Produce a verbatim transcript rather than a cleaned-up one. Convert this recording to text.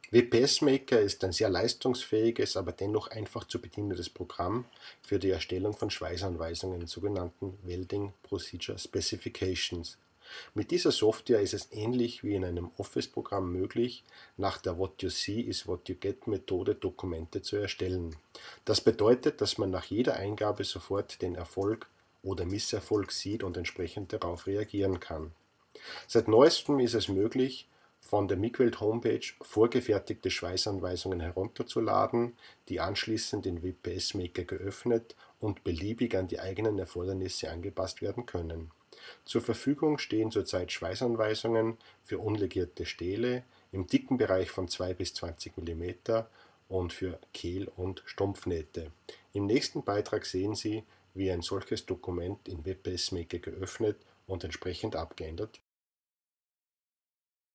W P S Maker ist ein sehr leistungsfähiges, aber dennoch einfach zu bedienendes Programm für die Erstellung von Schweißanweisungen, sogenannten Welding Procedure Specifications. Mit dieser Software ist es ähnlich wie in einem Office-Programm möglich, nach der What You See is What You Get Methode Dokumente zu erstellen. Das bedeutet, dass man nach jeder Eingabe sofort den Erfolg oder Misserfolg sieht und entsprechend darauf reagieren kann. Seit neuestem ist es möglich, von der Migwelt Homepage vorgefertigte Schweißanweisungen herunterzuladen, die anschließend in W P S Maker geöffnet und beliebig an die eigenen Erfordernisse angepasst werden können. Zur Verfügung stehen zurzeit Schweißanweisungen für unlegierte Stähle im dicken Bereich von zwei bis zwanzig Millimeter und für Kehl- und Stumpfnähte. Im nächsten Beitrag sehen Sie, wie ein solches Dokument in W P S Maker geöffnet und entsprechend abgeändert